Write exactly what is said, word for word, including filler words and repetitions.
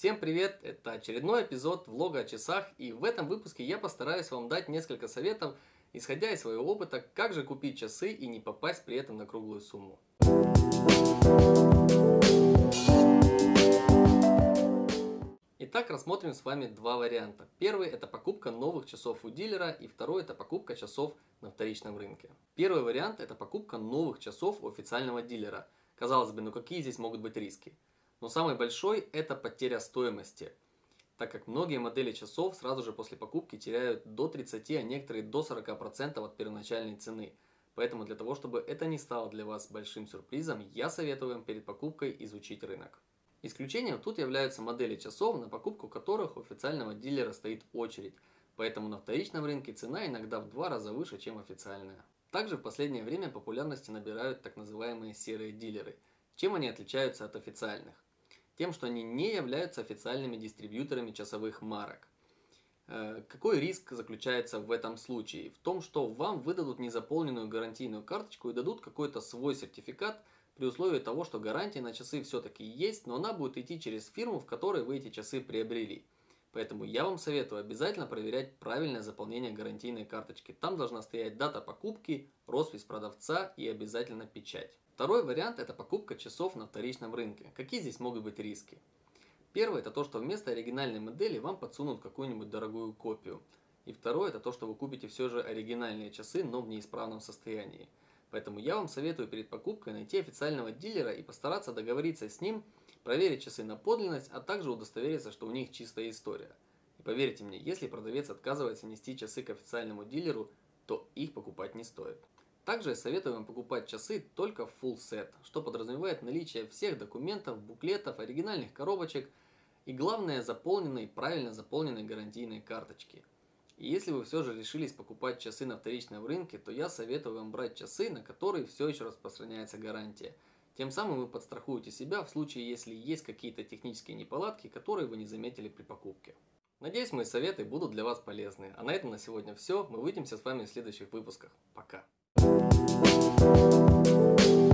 Всем привет! Это очередной эпизод влога о часах, и в этом выпуске я постараюсь вам дать несколько советов, исходя из своего опыта, как же купить часы и не попасть при этом на круглую сумму. Итак, рассмотрим с вами два варианта. Первый – это покупка новых часов у дилера, и второй – это покупка часов на вторичном рынке. Первый вариант – это покупка новых часов у официального дилера. Казалось бы, ну какие здесь могут быть риски? Но самый большой – это потеря стоимости, так как многие модели часов сразу же после покупки теряют до тридцати, а некоторые до сорока процентов от первоначальной цены. Поэтому для того, чтобы это не стало для вас большим сюрпризом, я советую вам перед покупкой изучить рынок. Исключением тут являются модели часов, на покупку которых у официального дилера стоит очередь, поэтому на вторичном рынке цена иногда в два раза выше, чем официальная. Также в последнее время популярности набирают так называемые серые дилеры. Чем они отличаются от официальных? Тем, что они не являются официальными дистрибьюторами часовых марок. Какой риск заключается в этом случае? В том, что вам выдадут незаполненную гарантийную карточку и дадут какой-то свой сертификат, при условии того, что гарантия на часы все-таки есть, но она будет идти через фирму, в которой вы эти часы приобрели. Поэтому я вам советую обязательно проверять правильное заполнение гарантийной карточки. Там должна стоять дата покупки, роспись продавца и обязательно печать. Второй вариант – это покупка часов на вторичном рынке. Какие здесь могут быть риски? Первый – это то, что вместо оригинальной модели вам подсунут какую-нибудь дорогую копию. И второе – это то, что вы купите все же оригинальные часы, но в неисправном состоянии. Поэтому я вам советую перед покупкой найти официального дилера и постараться договориться с ним, проверить часы на подлинность, а также удостовериться, что у них чистая история. И поверьте мне, если продавец отказывается нести часы к официальному дилеру, то их покупать не стоит. Также я советую вам покупать часы только в full set, что подразумевает наличие всех документов, буклетов, оригинальных коробочек и главное заполненной, правильно заполненной гарантийной карточки. И если вы все же решились покупать часы на вторичном рынке, то я советую вам брать часы, на которые все еще распространяется гарантия. Тем самым вы подстрахуете себя в случае, если есть какие-то технические неполадки, которые вы не заметили при покупке. Надеюсь, мои советы будут для вас полезны. А на этом на сегодня все. Мы увидимся с вами в следующих выпусках. Пока!